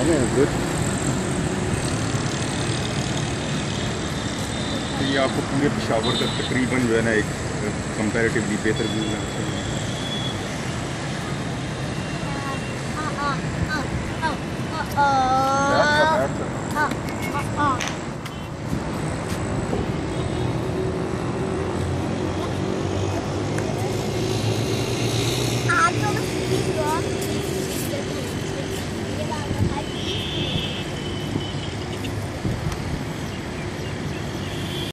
Okay, good. तो ये आपको पूरे पेशावर का तकरीबन जो है ना एक कंपैरेटिवली बेहतर व्यू है। बैठ जा।